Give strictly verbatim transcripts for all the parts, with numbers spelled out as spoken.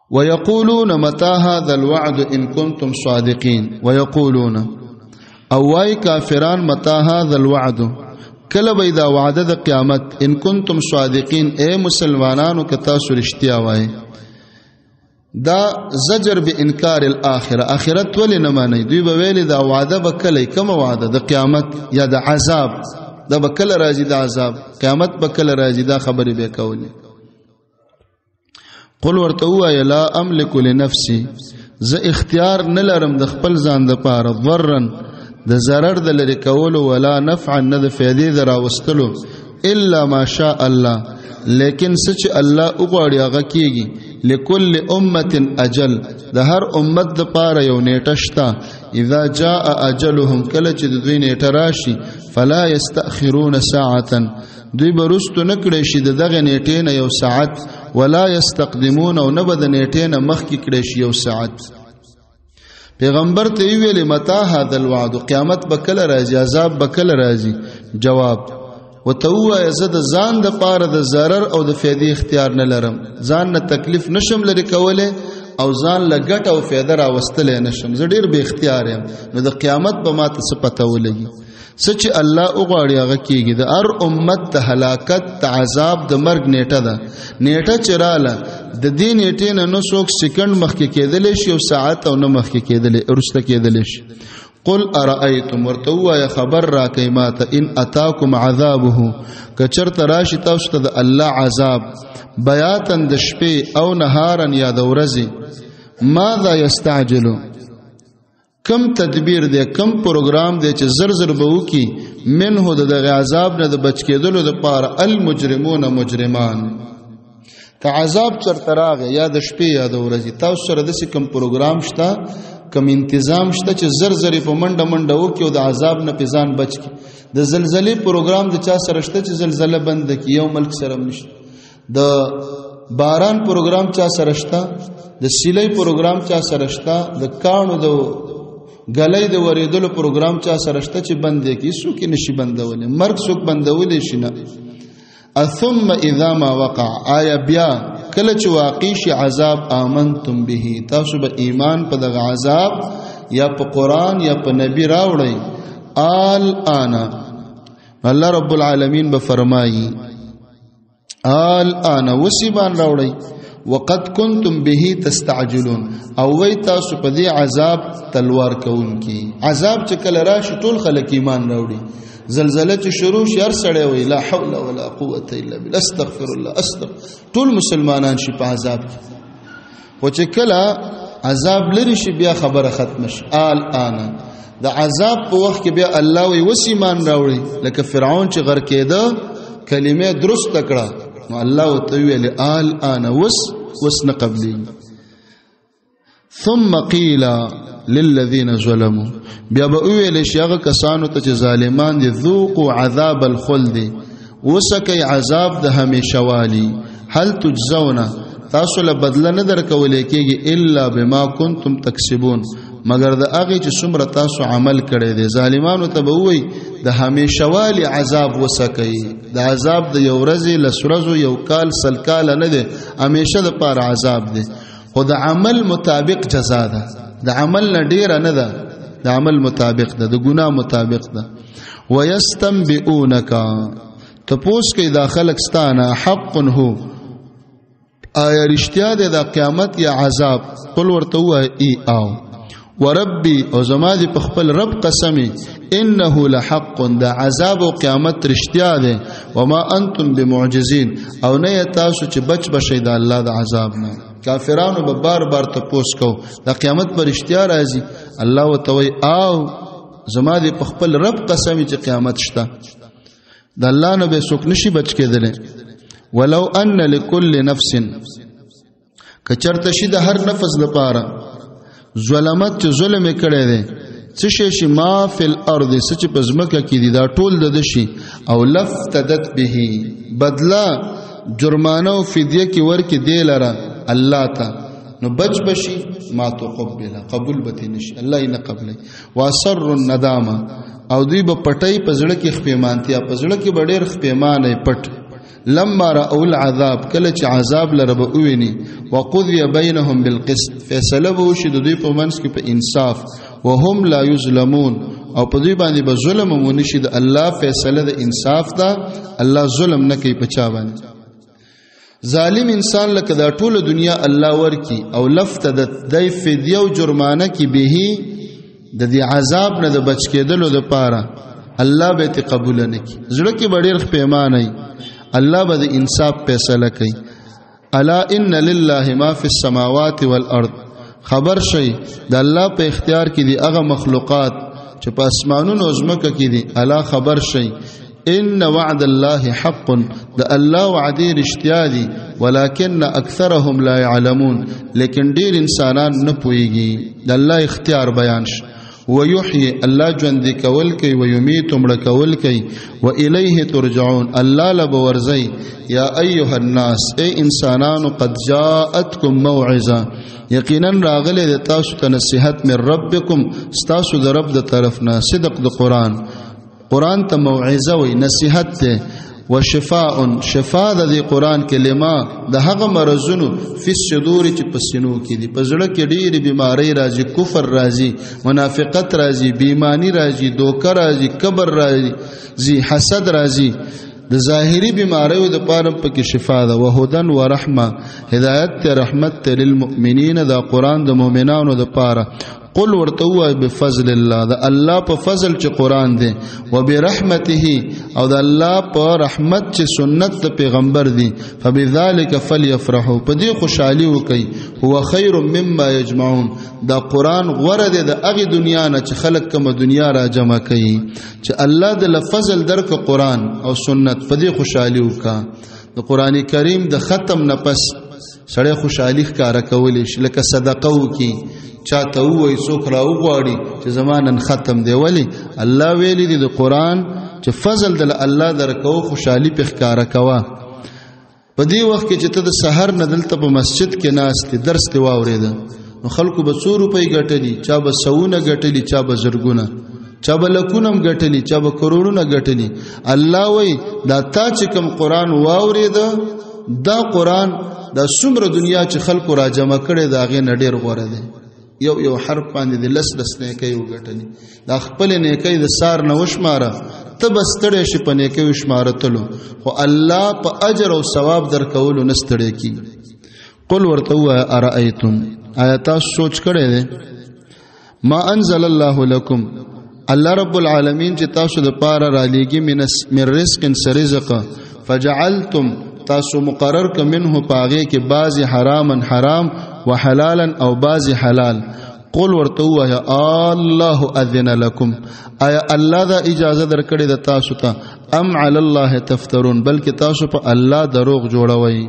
ويقولون متى هذا الوعد ان كنتم صادقين. ويقولون او واي کافران متى هذا الوعد کله به دا وعده د قیامت ان کنتم صادقین اے مسلمانانو که تاسو رښتیا وایي. دا زجر به انکار الاخره اخرت ولې نه مانی دوی به ویل دا وعده به کله کوم وعده د قیامت یا د عذاب دا به کله راځي د عذاب قیامت به کله راځي دا خبرې به کولې. قل ورته وایه لا املک لنفسي زه اختیار نه لرم د خپل ځان دپاره ضرن د ضرر د لرې کولو ولا نفعا نه د فایدې د راوستلو الا ما شاء الله لیکن څه چې الله وغواړي هغه کېږي. لكل امة اجل د هر امت دپاره یو نیټه شته. اذا جاء اجلهم کله چې د دوی نیټه راشي فلا یستأخرون ساعة دوی به رستو نه کړی شي د دغه نیټې نه یو ساعت ولا یستقدمون او نه به د نیټې نه مخکې کړی شي یو ساعت. پیغمبر ته یې ویلې متى هذا الوعد قیامت به کله راځي عذاب به کله راځي. جواب وته ووایه زه د ځان دپاره د ضرر او د فایدې اختیار نه لرم ځان نه تکلیف نشم لرې کولی او ځان له ګټه او فایده راوستلی نشم زه ډېر بې اختیار یم نو د قیامت به ما ته څه پته ولګي. څه چې الله وغواړي هغه کېږي. د هر امت د هلاکت د عذاب د مرګ نیټه ده. نیټه چې راله د دې نیټې نه نه څوک سیکنډ مخکې کېدلی شي او ساعت او نه مخکې کېدلی وروسته کېدلی شي. قل ارأيتم ورته ووایه خبر راکئ ماته ان اتاکم عذابه که چېرته راشي تاسو ته د الله عذاب بیاتا د شپې او نهارا یا د ورځې ماذا یستعجلو کم تدبیر دی کم پروګرام دی چې زر زر به وکړي منه د دغه عذاب نه د بچ کېدلو دپاره المجرمون مجرمان. که عذاب چېرته راغی یا د شپې یا د ورځې تاسو سره داسې کم پروګرام شته کم انتظام شته چې زر زر په منډه منډه وکړي او د عذاب نه پې ځان بچ کړي. د زلزلې پروګرام د چا سره شته چې زلزله بنده کړي یو ملک سره هم نشته. د باران پروګرام چا سره شته د سیلۍ پروګرام چا سره شته د کاڼو د ګلۍ د ورېدلو پروګرام چا سره شته چې بندې کړي څوک یې نشي بندولی مرګ څوک بندولی شي نه. ثم اذا ما وقع آیا بیا کله چې واقع شي عذاب آمنتم به تاسو به ایمان په دغه عذاب یا په قرآن یا په نبی راوړئ. الآن الله رب العالمین به فرمایي الآن وس ایمان راوړئ وقد کنتم به تستعجلون او وی تاسو په دې عذاب تلوار کوونکي. عذاب چې کله راشي ټول خلک ایمان راوړي. زلزله چې شروع شي هر سړی وایي لا حول ولا قوة الا بالله استغفر الله استغفر ټول مسلمانان شي په عذاب کې. خو چې کله عذاب لري شي بیا خبره ختم شي. الآن د عذاب په وخت کې بیا الله وایي وس ایمان راوړي. لکه فرعون چې غر کېده کلمه درست کړه نو الله ورته ویل الآن وس وس نه قبلي. ثم قيل للذين ظلموا بیا به ویل شي هغه کسانو ته چې ظالمان دي ذوقوا عذاب الخلد وسکئ عذاب د همیشه والی. هل تجزون تاسو له بدله نه درکولی کېږي الا بما کنتم تکسبون مگر د هغې چې څومره تاسو عمل کړی دی. ظالمانو ته به ووایي د همیشه والي عذاب وسکئ. د عذاب د یو ورځې لس ورځو یو کال سل کاله نه دی همیشه دپاره عذاب دی. خو د عمل مطابق جزا ده. د عمل نه ډیره نه ده د عمل مطابق ده د ګناه مطابق ده. ويستنبئونك تپوس کوي دا خلق ستانه حق هو آیا رښتیا ده د قیامت یا عذاب. قل ورته ووایه ای آو وربي او زما دي په خپل رب قسمي انه لحق دا عذاب او قیامت رښتیا ده. وما انتم بمعجزين او نه تاسو چې بچ بشئ د الله د عذاب نه. کافرانو به بار بار تپوس کو دا قیامت پر رښتیا راځي. الله وتوي او زما دي په خپل رب قسمي چې قیامت شته د الله نه به څوک نشي بچ کېدلی. ولو ان لكل نفس کچرته شي د هر نفس لپاره ظلمت چې ظلم کړي دي څه شي شي ما فی الارض څه چې په ځمکه کې دي دا ټول د شي او لفتدت به بدلا جرمانه او فدیه کې ورکې دی لره الله ته نو بچ بشي ما تقبل قبول بتی نشي الله یې نه قبلای. واسر الندامه او دوی به پټي په زړه کې خپېمانتیا په زړه کې ډېر خپېمانه پټ لما رأوا العذاب کله چې عذاب لره به وویني وقضي بينهم بالقسط فیصله به وشي د دوی په منځ کې په انصاف وهم لا یظلمون او په دوی باندې به ظلم ونه شي د الله فیصله د انصاف ده الله ظلم نه کوي په چا باندې ظالم انسان لکه دا ټول دنیا الله ورکی او لفت د دای فدیه او جرمانه کې به د دې عذاب نه د بچ کېدلو د پاره الله به ته قبول نه کی زړه کې ډېر پیمانه الله به د انصاف فیصله کوي الا ان لله ما فی السماوات والارض خبر شي د الله په اختیار کې دي هغه مخلوقات چې په اسمانونو او زمکه کې دي الا خبر شي ان وعد الله حق د الله وعده رښتیا دي ولكن اکثرهم لا يعلمون لیکن ډیر انسانان نه پوهیږي د الله اختیار بیان شي ويحيي الله ژوند کول کوي ويميت مړ کول کوي واليه ترجعون الله لبورزي يا ايها الناس اي انسانانو قد جاءتكم موعظه یقینا راغله د تاسو ته نصيحت من ربكم تاسو د رب د طرفنا صدق د قران قران ته موعظه وي نصيحت ته وشفاء شفاء د قران کلمه د هغه مرزونو فی الصدور چې پسینو کې دي په زړه کې ډېری بیماری راځي کفر راځي منافقت راځي بیمانی راځي دوکه راځي کبر راځي حسد راځي د ظاهری بیماریو د پاره په کې شفا ده وهدن ورحمه هدایت ته رحمت ته للمؤمنین دا قران د مؤمنانو د پاره قل ورتوا بفضل الله دا الله په فضل چې قران دی وبرحمته او دا الله په رحمت چې سنت د پیغمبر دی فبذلک فليفرحوا په دې خوشحالي وکي هو خیر مما یجمعون دا قران غوړه دی د هغه دنیا نه چې خلق کوم دنیا را جمع کوي چې الله د فضل درک قران او سنت په دې خوشحالي وکا د قران کریم د ختم نه پس سړی خوشحالي ښکارا کولې شي لکه صدقه وکي چاته وای څوک را وغواړي چې زمانن ختم دی ولی الله ویلی دی د قران چې فضل د الله درکو خوشحالي په ښکارا کوا په دې وخت کې چې ته د سحر نه دلته په مسجد کې ناست درس دی واورید نو خلکو به څو روپۍ ګټلی چا به سونه ګټلی چا به زرګونه چا به لکونم ګټلی چا به کروڑونه ګټلی الله وای دا تا چې کوم قران واورید دا قران دا څومره دنیا چې خلکو را جمع کړي دا غي نډیر غوړه دی یو یو حرف باندې د لس لس نه کوي وګټلی دا خپل نه کوي د سار نه وشماره ته بستړې شي په نه کوي وشماره تلو خو الله په اجر او ثواب درکول نستړې کی قل ورته ارایتم آیات سوچ کړي دي ما انزل الله لكم الله رب العالمین چې تاسو د پاره را لېږي من رزق سرزق فجعلتم تاسو مقرر ک منه پاغه کې بعضی حرامن حرام وحلالا او بعضی حلال قل ورته یا الله اذن لكم ایا الله دا اجازه درکړي د تاسو ته ام علی الله تفترون بلکې تاسو په الله دروغ جوړوي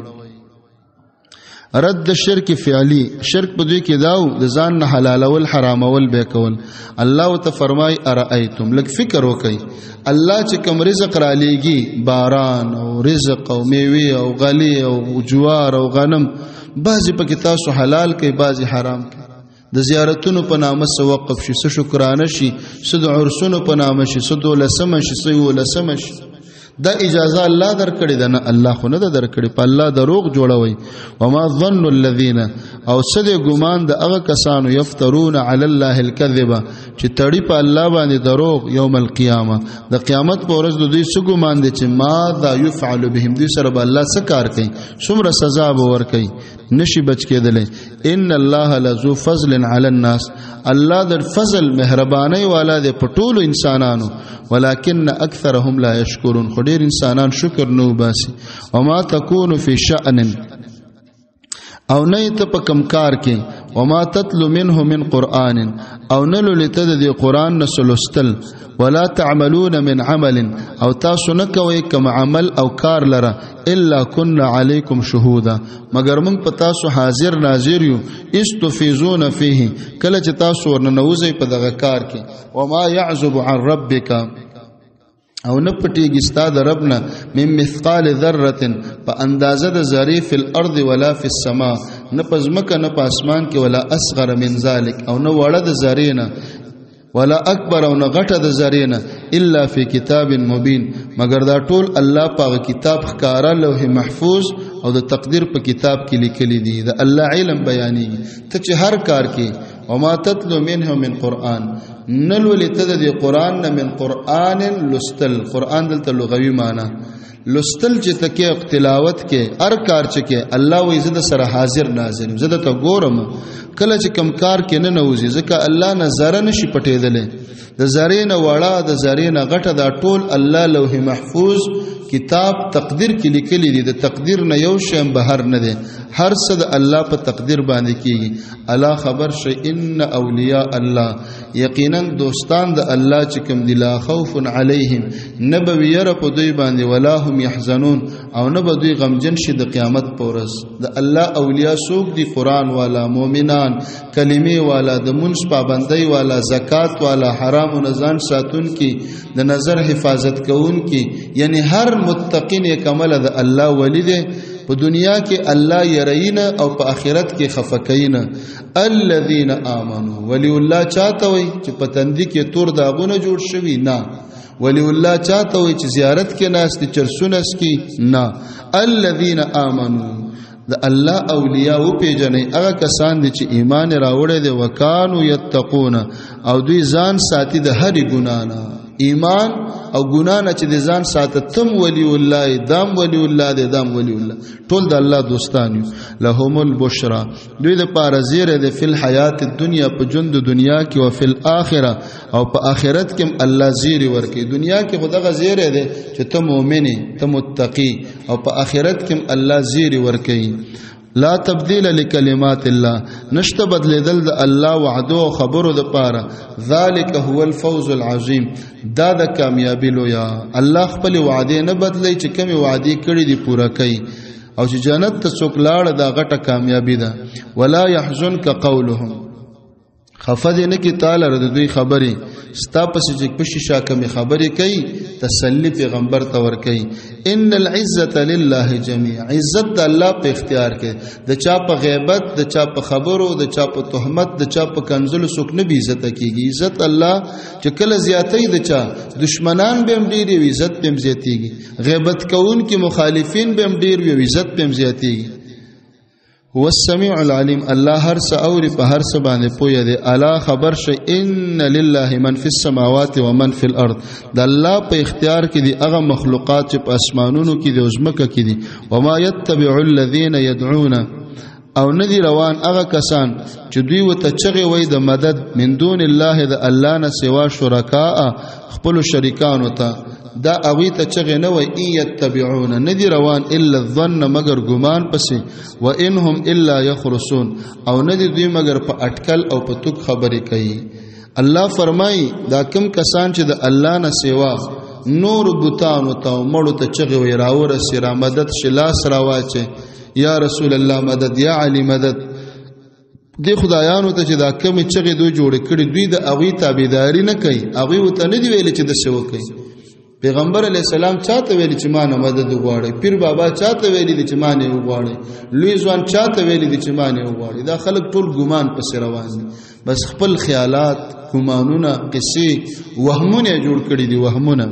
رد شرک فعلی شرک په دوی کې داو د ځان نه حلال او حرام او به کول الله ته فرمای ارایتم لک فکر وکي الله چې کوم رزق را لېږي باران او رزق او میوه او غلی او جوار او غنم بعضی پکې تاسو حلال کوي بعضی حرام کوي د زیارتونو په نامه سو وقف شي سو شکرانه شي سو د عرسونو په نامه شي سو د لسم شي سو ولسم شي دا اجازه الله درکړي ده نه الله خو نه درکړي په الله دروغ جوړوي وما ظن الذين او صد ګمان د هغه کسانو یفترون علی الله الكذب چې تړي په الله باندې دروغ یوم القیامه د قیامت په ورځ د دوی څه ګمان دي چې ما ذا يفعل بهم دوی سره به الله څه کار کوي څومره سزا به ور کوي نشي بچ کېدلې ان الله لذو فضل علی الناس الله در فضل مهرباني والا دې په ټولو انسانانو ولكن اکثرهم لا يشكرون ډیر انسانان شکر نو باسي وما تكون في شأن او نه ته په کم کار کې وما تتلو منه من قرآن او نلو لته د قرآن نسلستل ولا تعملون من عمل او تاسو نه کوي کوم عمل او کار لره الا كنا عليكم شهودا مگر موږ په تاسو حاضر ناظر یو استفیزون فيه کله چې تاسو ورننوځي په دغه کار کې وما يعزب عن ربك او نه پټیږي ستاد ربنا من مثقال ذره په اندازه د ذری فی الارض ولا فی السماء نه پزمکه نه په اسمان کې ولا اصغر من ذلک او نه وړه د ذرینا ولا اکبر او نه غټه د ذرینا الا فی کتاب مبین مگر دا ټول الله په کتاب ښکارا لوح محفوظ او د تقدیر په کتاب کې لیکلي دي د الله علم بیانېږي ته چې هر کار کې وما تتلو منه من قرآن نلولې ته د قرآن نه من قرآن لستل قرآن دلته لغوي معنی لستل چې تکې تلاوت کې هر کار چې کې الله وې زده سره حاضر ناظر زده ته ګورم کله چې کم کار کې نه نوځي ځکه الله نظر نشي پټېدلې د زرین وړا د زرین غټه دا ټول الله لوح محفوظ کتاب تقدیر کې لیکلي دي د تقدیر نه یو شی بهر نه دی هر څه د الله په تقدیر باندې کیږي الا خبر شي ان اولیاء الله یقینا دوستان د الله چې کوم دي لا خوف علیهم نبوی ير په دوی باندې ولا هم يحزنون او نه به دوی غمجن شي د قیامت پورس د الله اولیاء څوک دي قران والا مؤمنان کلمې والا د منځ پابندۍ والا زکات والا حرام و نزان ساتون کی د نظر حفاظت کوون کی یعنی هر متقین کمل د الله ولی دی په دنیا کې الله يرین او په آخرت کې خفقین الذين امنوا ولی الله چاته وي چې پتندې کې تور داغونه جوړ شوی نه ولی الله چاته وي چې زیارت کې ناس دي چرسونس کې نه الذين امنوا د الله اولیاء او پیجنې هغه کسان دي چې ایمان راوړي دي وکانو یتقون او دوی ځان ساتي د هر ګنا نه ایمان او ګنا نه چې د ځان ساته تم ولی الله دام ولی الله د دام ولی الله ټول د الله دوستان یو لهم البشرا دوی د پاره زیره د فل حیات الدنیا په ژوند دنیا کې او فل اخره او په آخرت کې الله زیری ورکي دنیا کې خدغه زیره ده چې ته مؤمنه ته متقی او په آخرت کې الله زیری ورکي لا تبديل لكلمات الله نشته بدلیدل د الله وعده او خبرو د پاره ذالک هو الفوز العظیم دا د کامیابی لویا الله خپل وعده نه بدلی چې کوم وعده کړی دی پورا کوي او چې جنت ته څوک لاړ دا غټه کامیابی ده ولا يحزنك قولهم خفد نه کی تعالی رد دوی خبري ستا پس چې پشي شاکمه خبري کوي تسلی پیغمبر ته ور کوي ان العزه لله جميع عزت الله په اختیار کې د چا په غیبت د چا په خبرو د چا په تهمت د چا په کنزل سوک نه بي عزت کیږي عزت الله چې کله زیاتې د چا دشمنان به هم ډیر وي عزت به هم زیاتېږي غیبت کوون کې مخالفین به هم ډیر وي عزت به هم زیاتېږي هو السميع العليم الله هر څه اوري په هر څه باندې پوهه دی الا خبر شي ان لله من في السماوات ومن في الارض د الله په اختیار کې دي هغه مخلوقات چې په اسمانونو کې دي او زمکه کې دي وما يتبع الذين يدعون او ندی روان هغه کسان چې دوی وته چغي وای د مدد من دون الله د الله نه سوا شرکا خپل شریکانو ته دا اوی ته چغه نه وای یتبعون ندی روان الا الظن مگر ګمان پسې و انهم الا يخرسون او ندی دوی مگر په اٹکل او په توک خبرې کوي الله فرمای دا کم کسان چې د الله نه سوا نور بوتانو ته مړو ته چغه وای راور سره مدد شلاس راواچه یا رسول الله مدد یا علی مدد دی خدایانو ته چې دا کم چغه دوی جوړ کړي دوی د اوی تابعداري نه کوي اوی وته نه دی ویل چې د سو کوي پیغمبر علیہ السلام چاته ویلی چې ما نه مدد وغواړي پیر بابا چاته ویلی چې ما نه وغواړي لوی ځوان چاته ویلی چې ما نه وغواړي دا خلک ټول ګمان پس روان دي بس خپل خیالات ګمانونه قصې وهمونه جوړ کړي دي وهمونه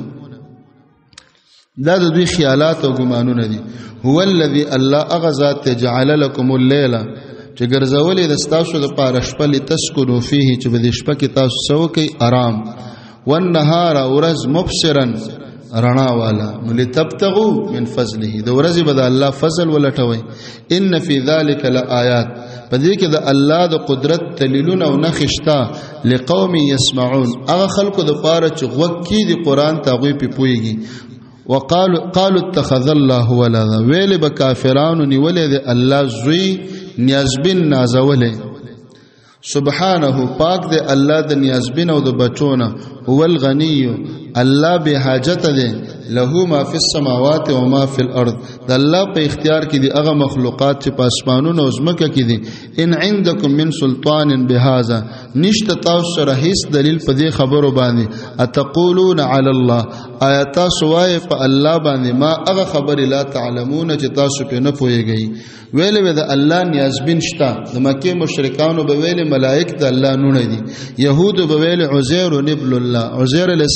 دا د دوی خیالات او ګمانونه دي هو الذي الله اغذات جعل لكم الليل چې ګرځولې د تاسو د پاره شپه لتسكنوا فيه چې د شپه کې تاسو سو کوي آرام والنهار ورز مبصرا رڼا والا لتبتغوا من فضله د ورځې بد الله فضل ولټوي ان فی ذلک لآیات پدې کې د الله د قدرت دلیلونه او نخښتا لقوم یسمعون هغه خلکو د پاره چې غوږ کې د قران ته غوي په پويږي وقالوا قالوا اتخذ الله ولدا ویل به کافرانو نیولې د الله زوی نیازبین نازولې سبحانه پاک دے الله د نیازبین او د بچونه هو الغنی الله به حاجت ده له ما فی السماوات و ما فی الارض د الله په اختیار کې دي هغه مخلوقات چې په اسمانونو او زمکه کې دي ان عندکم من سلطان بهذا نشته تاسو سره هیڅ دلیل په دې خبرو باندې اتقولون علی الله آیات سوای په الله باندې ما هغه خبر لا تعلمون چې تاسو په نه پوهیږئ ویل و د الله نیازبین شته د مکه مشرکانو به ویل ملائک د الله نونه دي يهود به ویل عزیر ابن الله عزیر علیہ السلام د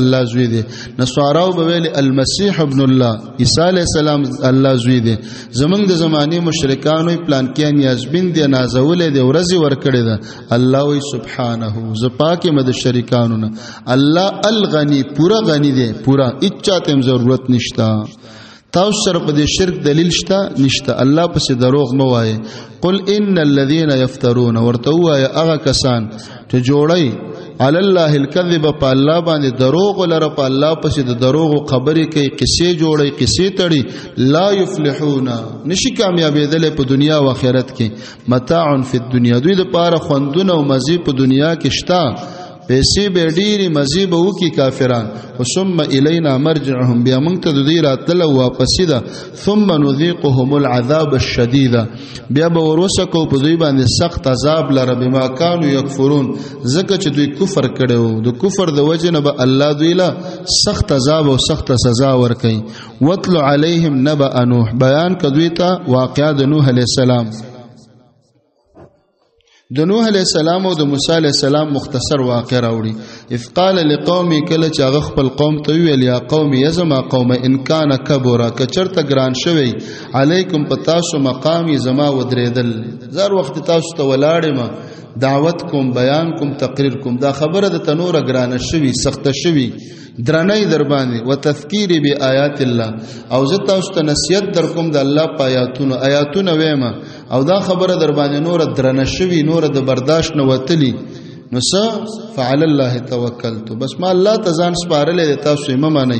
الله زوی دی نصاراو به ویل المسیح ابن الله عیسی علیہ السلام الله زوی دی زمنګ د زمانی مشرکانو پلان کې نیازبین دی نازول دی ورزي ور کړی دا الله وی سبحانه ز پاک مد شریکانو نه الله الغنی پورا غنی دی پورا اچاتم ضرورت نشتا تاسو سره په دې شرک دلیل شته نشته الله پس دروغ مو وایي قل ان الذين يفترون ورته وایي هغه کسان چې جوړي علی الله الكذب په الله باندې دروغ لره په الله پس د دروغ خبرې کوي قصې جوړي قصې تړي لا يفلحون نشي کامیابېدل په دنیا او آخرت کې متاع فی الدنیا دوی د پاره خوندونه او مزي په دنیا کې شته پیسې به ډېری مزي به وکي کافران ثم الینا مرجعهم بیا موږ ته د دې راتلو واپس ده ثم نذيقهم العذاب الشديد بیا به ورسکو په دوی باندې سخت عذاب لره بما كانوا يكفرون ځکه چې دوی کفر کړو د کفر د وجه نه به الله دوی له سخت عذاب او سخت سزا ورکړي وتل عليهم نبأ نوح بیان کدوی ته واقعا د نوح علیہ السلام د نوح علیہ السلام او د موسی علیہ السلام مختصر واقع راوړي اذ قال لقومي کله چې هغه خپل قوم ته ویل یا قوم یزما قوم ان کان کبره کچرته ګران شوی علیکم پتاسو مقامی زما ودریدل زار وخت تاسو ته ولاړم دعوت کوم بیان کوم تقریر کوم دا خبره د تنور ګران شوی سخت شوی درنۍ در باندې وتذکیر بیاات الله او زه تاسو ته نصیحت در کوم د الله په آیاتونو آیاتونه وېما او دا خبره در باندې نور درنه شوی نور د برداشت نه وتلی نو څه فعل الله توکلت بس ما الله تزان سپارلې تاسو یې ممنئ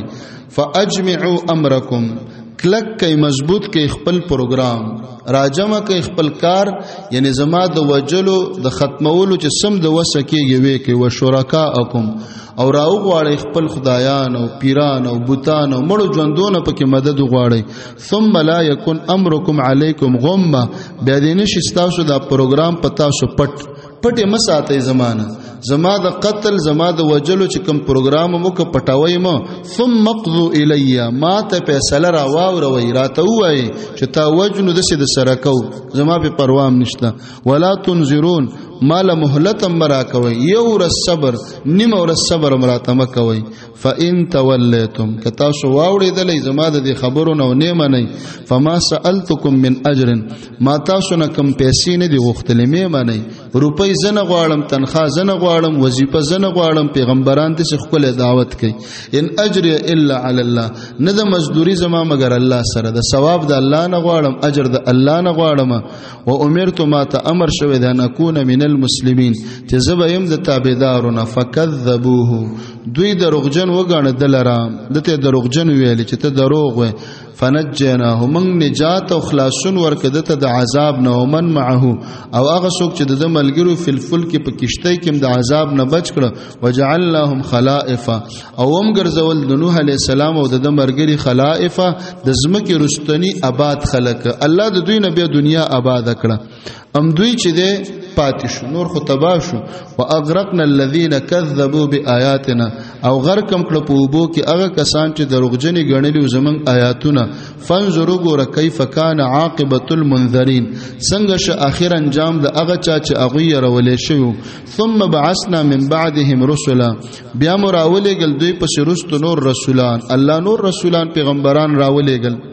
فاجمعوا امرکم کلک کئی مضبوط کئی خپل پروگرام راجمه کئی خپل کار یعنی زما د وجلو د ختمولو چې سم د وسکیږي وی کې و شرکاءکم او راو غواړي خپل خدایان او پیران او بوتان او مړو ژوندونه پکې مدد غواړي ثم لا یکن امرکم علیکم غمه بیا دې نشي تاسو دا پروگرام پتا سو پټ پټه مساته زمانہ زما د قتل زما د وجلو چې کوم پروګرام مو ک پټاوي مو ثم قضوا الی ما ته فیصله را واوروي راته وای چې تا وجنو د سید سره کو زما په پروام نشته ولا تنذرون مال مهلت مرا کوي یو ور صبر نیم ور صبر مراتمه کوي فان تولیتم کتا شو واوړې دلې زما د خبرو نو نیمه نه فما سالتکم من اجر ما تاسو نه کم پیسې نه دی غوښتلې مې معنی روپۍ زنه غواړم تنخواه زنه غواړم وظیفه زنه غواړم پیغمبران ته خپل دعوت کوي ان اجر الا علی الله نه د مزدوری زما مگر الله سره د ثواب د الله نه غواړم اجر د الله نه غواړم و امرت ما ته امر شوی د ان اكون من المسلمین چې زبایم د تابعدارونه فکذبوه دوی دروغجن وګڼه دلرام دته دروغجن ویل چې ته دروغ وې فنجیناه من نجات او خلاصون ورکده ته د عذاب نه ومن معه او هغه څوک چې د ملګرو فل فلک په کشته کې د عذاب نه بچ کړه وجعلناهم خلائف او هم ګرځول د نوح علی السلام او د مرګري خلائف د زمکه رستنی آباد خلق الله د دوی نه به دنیا آباد کړه ام دوی چې ده پاتې شو نور خو تباه شو واغرقنا الذين كذبوا بآياتنا او غرقم کړه په وبو کې هغه کسان چې دروغجنې ګڼلي زمون آیاتونه فانظروا ګور کیف کان عاقبه المنذرین څنګه ش اخر انجام د هغه چا چې اغوی رولې شو ثم بعثنا من بعدهم رسلا بیا مراولې ګل دوی په شرست نور رسولان الله نور رسولان پیغمبران راولې ګل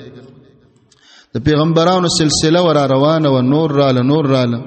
د پیغمبرانو سلسله ور روانه و نور رااله نور رااله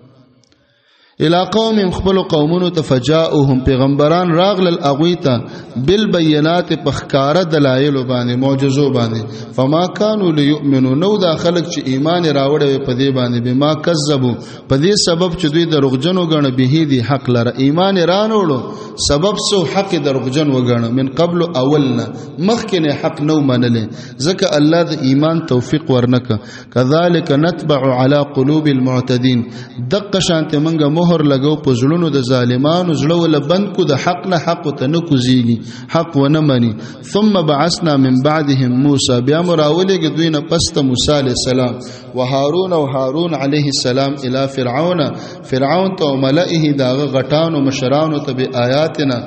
الى قوم خپل قومونو تفجاؤهم پیغمبران راغل الاغویتا بالبینات پخکار دلائل باندې معجزو باندې فما كانوا ليؤمنوا نو دا خلق چې ایمان راوړې په دې باندې بما کذبوا په دې سبب چې دوی دروغجنو غنه به دي حق لره ایمان رانوړو سبب سو حق دروغجن وګڼه من قبل اولنا مخکنه حق نو منلې ځکه الله د ایمان توفیق ورنک کذالک نتبع على قلوب المعتدين دقه شانته منګه مهر لګو په زړونو د ظالمانو زړه ول بند کو د حق نه حق ته نه کوزيږي حق و نه مني ثم بعثنا من بعدهم موسى بیا مراولې دوی نه پست موسی عليه السلام وهارون او هارون عليه السلام الى فرعون فرعون ته ملئه داغه غټانو مشرانو ته به آیاتنا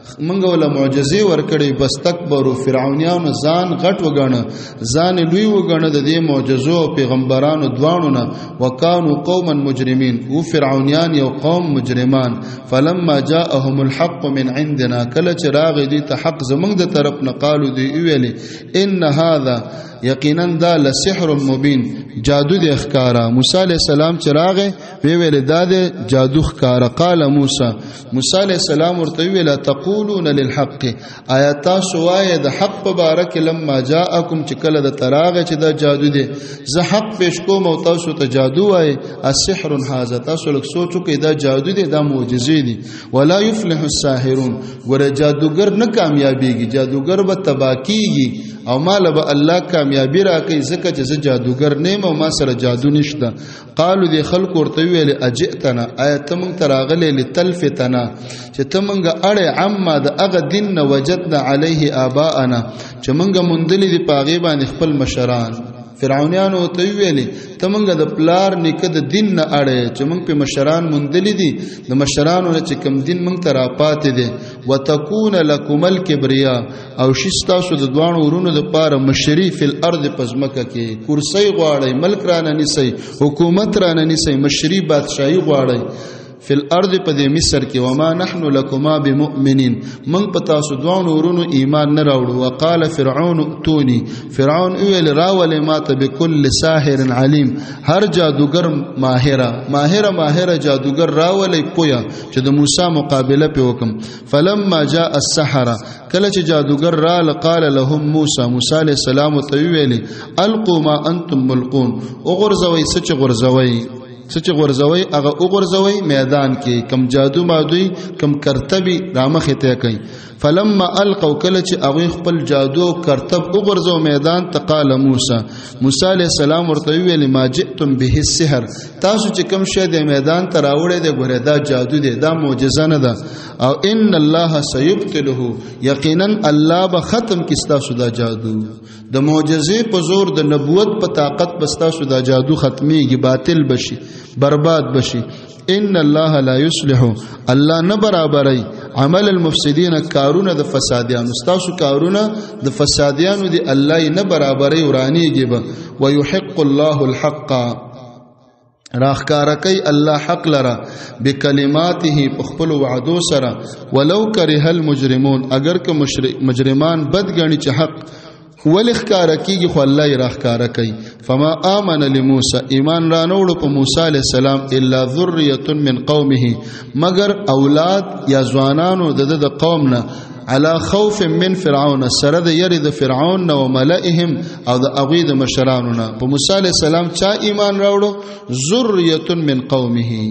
منګ ولا معجزې ورکړي بس تکبروا فرعونیان ځان غټ وګڼه ځان لوی وګڼه د دې معجزو او پیغمبرانو دوانو نه وکانو قوما مجرمین او فرعونیان یو قوم مجرمان فلما جاءهم الحق من عندنا کله چې راغی دي ته حق زمنګ د طرف نه قالو دی ویلي ان هذا یقینا دا لسحر مبین جادو دی ښکارا موسی علیہ السلام چې راغی وی ویل دا دی جادو ښکارا قال موسی موسی علیہ السلام ورته ویل تقولون للحق آیات سوای د حق مبارک لما جاءکم چې کله د تراغه چې دا جادو دی زه حق پیش کوم او تاسو ته جادو وای السحر هذا تاسو لک سوچو کې دا جادو دی دا معجزې دي ولا يفلح الساحرون ګره جادوګر نه کامیابیږي جادوګر به تباکیږي او مال به الله کامیابی راکړي ځکه چې زه جادوګر نیم او ما سره جادو نشته قالو دی خلق ورته ویل اجئتنا آیت مونږ تراغله لتلفتنا چې ته مونږه اړه عما د اغه دین وجدنا علیه آباءنا چې مونږه مندل دي پاغي باندې خپل مشران فرعونانو ته ویلي ته مونږه د پلار نیکه د دین نه اړه چې مونږ په مشران مندل دي د مشرانو چې کم دین مونږ ته را پاتې دي وتكون لكم الكبرياء او شستا سو د دوانو ورونو د پاره مشری فل ارض پزمکه کې کرسی غواړي ملک رانه نسی حکومت رانه نسی مشری بادشاہي غواړي فی الارض پا دی مصر کی وما نحن لکما بمؤمنین من پتا سدوان ورونو ایمان نراوڑو وقال فرعون اتونی فرعون اویل راول ماتا بکل ساحر علیم هر جادوگر ماہرہ ماہرہ ماہرہ جادوگر راول پویا چه دا موسیٰ مقابلہ پی وکم فلما جاء السحرہ کله چې جادوګر را قال لهم موسی موسی علیہ السلام تویلی القوا ما انتم ملقون وغرزوي سچ غرزوي سچ غرزوي هغه وغرزوي میدان کې کم جادو مادوي کم کرتبي رامخه ته کوي فلما القوا کله چې هغه خپل جادو کرتب وغرزو میدان تقال موسی موسی علیہ السلام ورته ویل ما جئتم به السحر تاسو چې کم شه د میدان ته راوړې د ګوره دا جادو دی دا معجزه نه ده او ان الله سيبطله یقینا الله به ختم کستا سودا جادو د معجزې په زور د نبوت په طاقت بستا سودا جادو ختميږي باطل بشي برباد بشي ان الله لا يصلح الله نه برابرای عمل المفسدين کارونه د فسادیانو استاسو کارونه د فسادیانو دی الله نه برابرای ورانیږي به ويحق الله الحق راخکارکی الله حق لرا بکلماته پخپل وعدو سره ولو کرہ المجرمون اگر که مجرمان بدګنی چې حق ولخکار کیږي خو الله راخکار کوي فما امن لموسی ایمان را نوړو په موسی علی السلام الا ذریه من قومه مگر اولاد یا ځوانانو د د قومنا على خوف من فرعون سره د یری د فرعون او ملئهم او د اغید مشرانونه په موسی علی السلام چا ایمان راوړو ذریه من قومه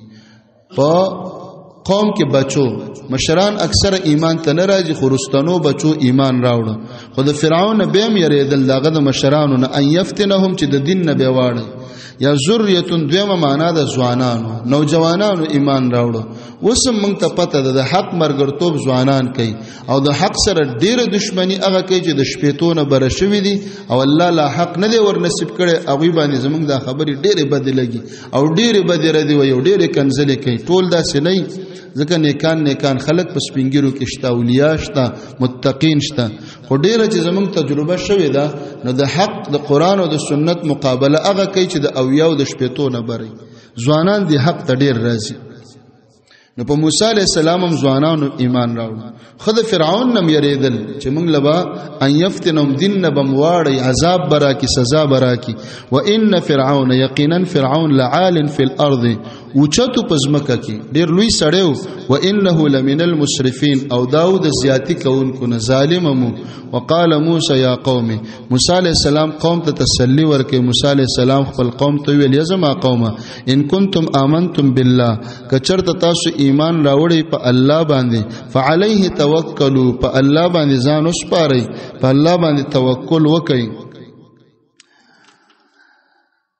په قوم کې بچو مشران اکثر ایمان ته ناراضي خرستانو بچو ایمان راوړ خو د فرعون به هم یریدل دغه د مشرانو نه ان یفتنهم چې د دین نه بیواړي یا ذریه دویمه معنا د ځوانانو نوجوانانو ایمان راوړ وسم مونږ ته پته ده د حق مرګرتوب ځوانان کوي او د حق سره ډیره دښمنی هغه کوي چې د شپېتونه بر شوی دي او الله لا حق نه دی ور نصیب کړي هغه باندې زمونږ د خبرې ډیره بدلږي او ډیره بدره دی او ډیره کنځلې کوي ټول دا سنئ ځکه نیکان نیکان خلق په سپینګیرو کې شته اولیاء شته متقین شته خو ډیره چې زمونږ تجربه شوې ده نو د حق د قران او د سنت مقابله هغه کوي چې د اولیاء او د شپېتونه بری ځوانان دی حق ته ډیر راځي نو په موسی علیہ السلام هم ځوانانو ایمان راوړ خود فرعون نم یریدل چې موږ لبا ان یفتنهم دین نبم واړی عذاب برا کی سزا برا کی و ان فرعون یقینا فرعون لعال فی الارض وچتو پزمکه کی ډیر لوی سړیو و انه لمن المسرفین او داود زیاتی کوونکو نه ظالم مو وقال موسی یا قوم موسی علیہ السلام قوم ته تسلی ورکړي موسی علیہ السلام خپل قوم ته ویل یزما قومه ان کنتم آمنتم بالله کچرته تاسو ایمان راوړی په الله باندې فعليه توکلوا په الله باندې ځان وسپارئ په الله باندې توکل وکئ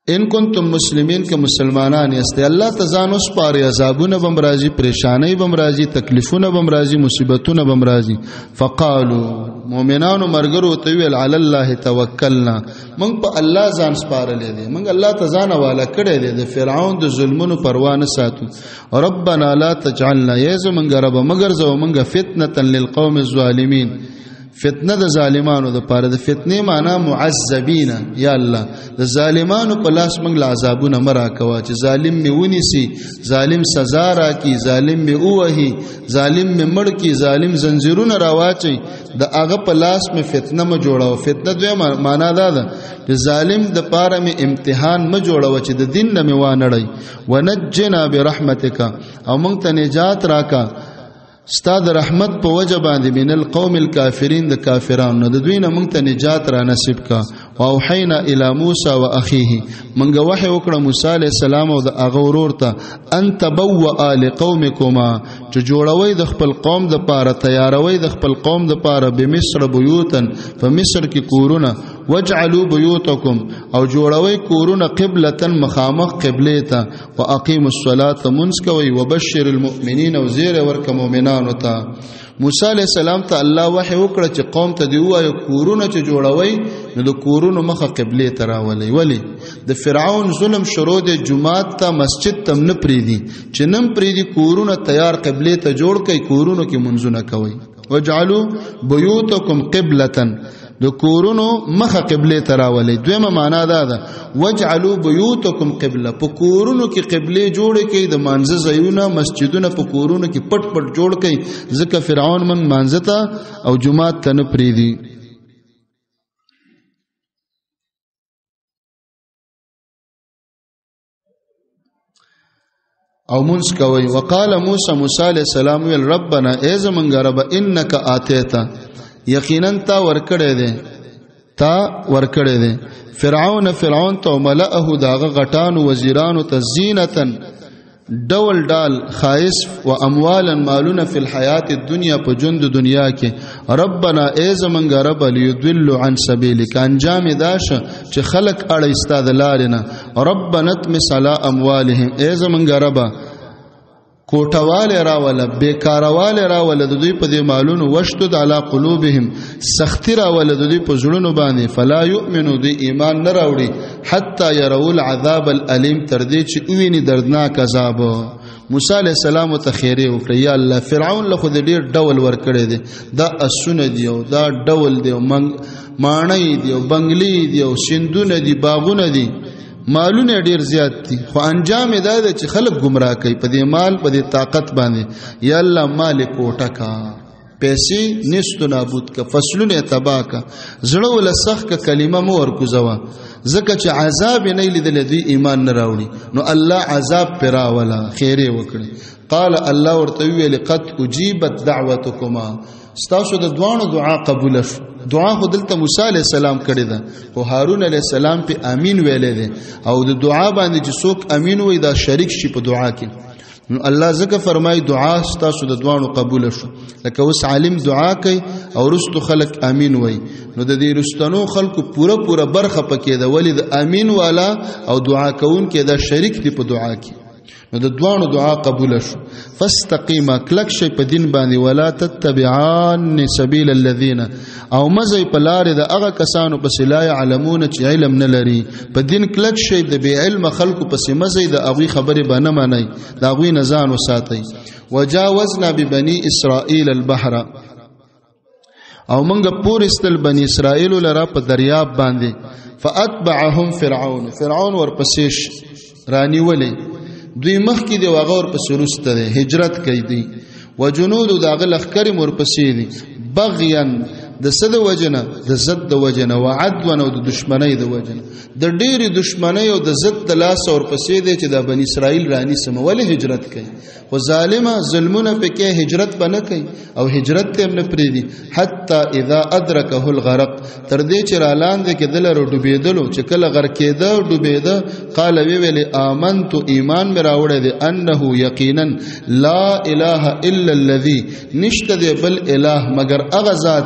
ان کنتم مسلمین که مسلمانان یسته الله تزانو سپاری عذابونه بم راځي پریشانی بم راځي تکلیفونه بم راځي مصیبتونه بم راځي فقالو مؤمنانو مرګرو ته ویل علی الله توکلنا مونږ په الله ځان سپارلې دي مونږ الله تزانه والا کړې دي د فرعون د ظلمونو پروا نه ساتو ربنا لا تجعلنا یز مونږ رب مگر زو مونږ فتنه للقوم الظالمین فتنه د ظالمانو د پاره د فتنه معنا معذبین یا الله د ظالمانو په لاس موږ له عذابونه مرا کوا چې ظالم می ونیسي ظالم سزا را کی ظالم می اوهي ظالم می مړ کی ظالم زنجیرونه راواچي د هغه په لاس می فتنه م جوړاو فتنه دوی معنا دا ده چې ظالم د پاره می امتحان م جوړاو چې د دین نه می وانړی ونجنا برحمتک او موږ ته نجات راکا استاد رحمت په وجه باندې من القوم الكافرین د کافرانو د دوی نه موږ ته نجات را نصیب کا او حینا الی موسی و اخیه موږ وحی وکړه موسی علی السلام او د هغه ورور ته ان تبوا لقومکما چې جوړوي د خپل قوم د پاره تیاروي د خپل قوم د پاره به مصر بیوتن په مصر کې کورونه وجعلوا بيوتكم او جوړوي کورونه قبلة مخامخ قبله ته واقيموا الصلاه منسكوي وبشر المؤمنين او زیر ورک مؤمنانو ته موسی علیہ السلام ته الله وحی وکړه چې قوم ته دی وایي کورونه چې جوړوي نو د کورونو مخه قبله ته راولي ولی د فرعون ظلم شروع د جمعات ته مسجد تم نه پریدي چې نم پریدي کورونه تیار قبله ته جوړ کړي کورونو کې منځونه کوي وجعلوا بيوتكم قبلة د کورونو مخه قبله تراولي دویمه معنا دا ده وجعلوا بيوتكم قبله په کورونو کې قبله جوړ کړي د مانزه زيونه مسجدونه په کورونو کې پټ پټ جوړ کړي ځکه فرعون من مانزه او جمعات ته نه پریدي او منس کوي وقال موسی موسی عليه السلام ویل ربنا اذ من رب انك اتيتا یقینا تا ورکړې ده تا ورکړې ده فرعون فرعون ته ملئه داغه غټانو وزیرانو ته زینتن ډول ډال خایس و اموالا مالونه فی الحیات الدنیا په ژوند دنیا کې ربنا ایز منګ رب لیضل عن سبیلک انجام داشه چې خلق اړه استاد لارنه ربنا تمس علی اموالهم ایز منګ رب کوټواله راوله بیکارواله راوله د دوی په دې مالونو وشتد علی قلوبهم سختی راوله د دوی په زړونو باندې فلا یؤمنو دی ایمان نه راوړي حتی يروا العذاب الالم تر دې چې ویني دردناک عذاب موسی علیہ السلام ته خیره وکړه یا الله فرعون له خود ډیر ډول ور کړی دی دا اسونه دی او دا ډول دی مانای دی او بنگلی دی او سندونه دی باغونه دی مالونه ډیر زیات دي خو انجام دا ده چې خلک گمراه کوي په دې مال په دې طاقت باندې یا الله مال کوټه کا پیسې نستو نابود کا فصلونه تبا کا زړه ول سخت کا کلمه مو ورکو زوا زکه چې عذاب نه لیدل دی ایمان نه راوړي نو الله عذاب پرا ولا خیره وکړي قال الله ورته ویل قد اجيبت دعوتكما ستاسو د دوانو دعا قبول شو دعا خو دلته موسی علیہ السلام کړی ده خو هارون علیہ السلام په امین ویلې ده او د دعا باندې چې څوک امین وي دا شریک شي په دعا کې نو الله زکه فرمای دعا ستاسو د دوانو قبول شو لکه اوس عالم دعا کوي او رستو خلق امین وي نو د دې رستنو خلکو پوره پوره برخه پکې ده ولی د امین والا او دعا کوون کې دا شریک دي په دعا کې نو د دوانو دعا قبول شو فاستقیما کلک شي په دین باندې ولا تتبعان سبیل الذین او مزه په لار د هغه کسانو پس لا علمون چې علم نه لري په دین کلک شي د بی علم خلکو پس مزه د هغه خبره به نه مانی دا غوی نزان وساتي وجاوزنا ببني اسرائيل البحر او منګه پور استل بني اسرائيل لرا په دریاب باندې فاتبعهم فرعون فرعون ورپسې رانی ولی دوی مخ کې دی واغه ور پسې رسته دی هجرت کوي دی وجنود داغه لخر مر پسې دی بغيان د صد وجنه د زد د وجنه وعدوا او د دشمنی د وجنه د ډېری دشمنی او د زد د لاس اور پسې دی چې د بنی اسرائیل رانی سمول هجرت کوي خو ظالمه ظلمونه پکې هجرت بنه کوي او هجرت ته نه پریدي حتی اذا ادركه الغرق تر دې چې را لاندې کې دل ور ډوبېدلو چې کله غر کېده ډوبېده قال وی ویل امنت ایمان مې راوړې دي انه یقینا لا اله الا الذي نشته بل اله مگر اغه ذات ته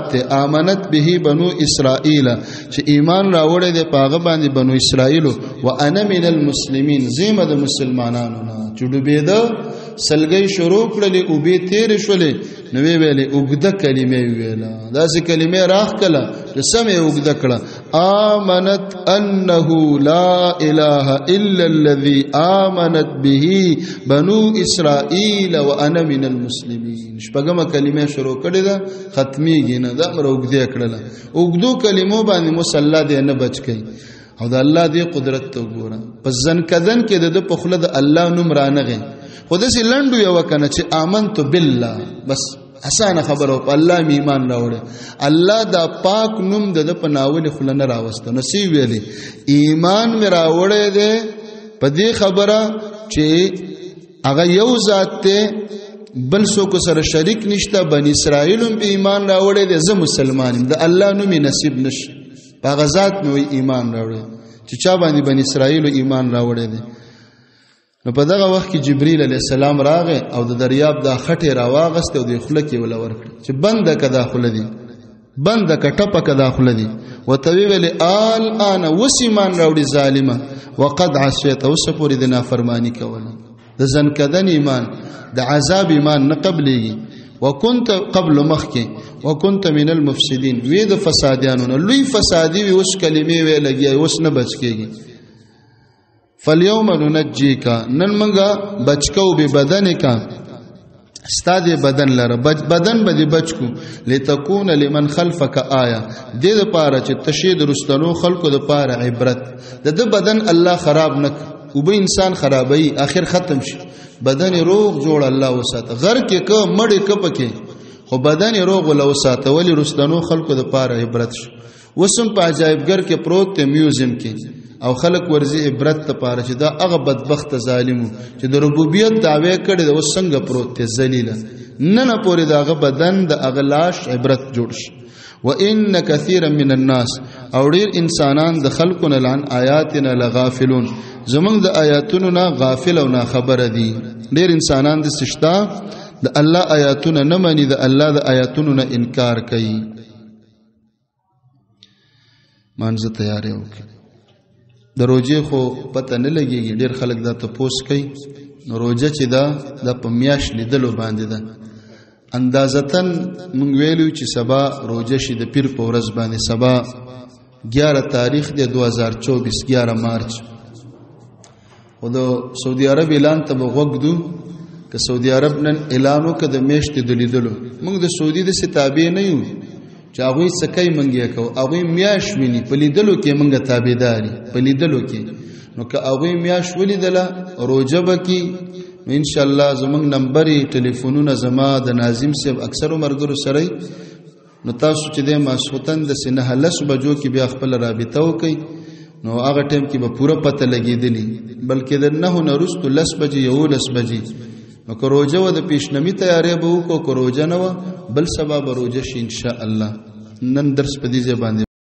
آمنت به بنو اسرائیل چې ایمان راوړی دی پاغه باندې بنو اسرائیل وانا من المسلمین زمه د مسلمانانو نه چې ډوبېده سلګي شروع کړلې او به تیر شولې نو ویلې وګده کلمې ویلا داسې کلمې راخ کله چې سمې وګده کړه آمنت انه لا اله الا الذي آمنت به بنو اسرائیل وانا من المسلمین شپږمه کلمې شروع کړې ده ختميږي نه دا مر وګده کړله وګدو کلمو باندې مصلا دې نه بچ کړي او د الله دې قدرت ته وګوره پس ځن کدن کې د په خله د الله نوم رانغه خود سي لندو یو کنه چې آمنت بالله بس اسانه خبره په الله می ایمان راوړل الله دا پاک نوم د په ناول خلنه راوسته نو سی ویلي ایمان می راوړې ده په دې خبره چې هغه یو ذات ته بل څوک سره شریک نشته بنی اسرائیل هم په ایمان راوړې ده زه مسلمانم د الله نوم نصیب نش په غزاد نو ایمان راوړې چې چا باندې بنی اسرائیل ایمان راوړې ده نو په دغه وخت کې جبرئیل علیه السلام راغی او د دریاب د خټه راواغست او د خله کې ول ورکړ چې بنده کدا خله دي بنده کټه کدا خله دي وتوی ویل آل انا وسیمان راوړي ظالمه وقد عصيت وسپوري د نافرمانی کوله د ځن کدن ایمان د عذاب ایمان نه قبلېږي وكنت قبل مخکې وكنت من المفسدين وی د فسادیانو لوی فسادی وی اوس کلمې وی لګي اوس نه بچ کېږي فاليوم ننجيك نن منګه بچکو به بدنک استاد بدن لره بدن به بچکو لتكون لمن خلفك آیه د دې لپاره چې تشهید رستنو خلکو د لپاره عبرت د د بدن الله خراب نک او به انسان خرابای اخر ختم شي بدن روغ جوړ الله وساته غر کې ک مړ ک پکې خو بدن روغ ول وساته ولی رستنو خلکو د لپاره عبرت شو وسم په عجایبګر کې پروت ته میوزیم کې او خلق ورزي عبرت ته پاره چې دا هغه بدبخت ظالمو چې د ربوبیت دعوی کړي د وسنګ پروت ته ذلیل نه نه پورې داغه بدن د اغلاش عبرت جوړ شي وان كثيرا من الناس او ډیر انسانان د خلقنا لعن آیاتنا لغافلون زمونږ د آیاتونو نه غافل او نه خبر دي ډیر انسانان د سشتا د الله آیاتونه نه مانی د الله د آیاتونو نه انکار کوي مانزه تیارې وکړي د روجه خو پته نه لګيږي ډیر خلک دا تپوس کوي نو روجه چې دا د پمیاش لیدلو باندې ده اندازتن مونږ ویلو چې سبا روجه شي د پیر په ورځ باندې سبا ګیاره تاریخ دی دو هزار چوبیس ګیاره مارچ او د سعودي عرب اعلان ته وګدو که سعودي عرب نن اعلانو که د میشت د لیدلو مونږ د سعودي د ستابې نه یو چې هغه سکه منګي کو هغه میاش ویني په لیدلو کې منګه تابعداري په لیدلو کې نو که هغه میاش ولیدله روجبه کې ان شاء الله زمنګ نمبرې ټلیفونونه زما د ناظم صاحب اکثر مرګرو سره نو تاسو چې د ماسوتن د سنه لس بجو کې بیا خپل رابطه وکي نو هغه ټیم کې به پوره پته لګیدلی بلکې د نه نه رستو لس بجې یو لس بجې نو که روجه و د پیشنمی تیاری به وکړو که روجه نه و بل سبا به روجه شي ان شاء الله نن درس په دې ځای باندې